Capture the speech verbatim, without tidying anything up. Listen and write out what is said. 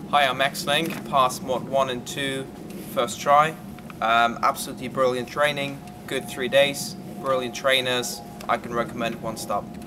Hi, I'm Maximillian, passed mod one and two first try. Um, absolutely brilliant training, good three days, brilliant trainers. I can recommend one stop.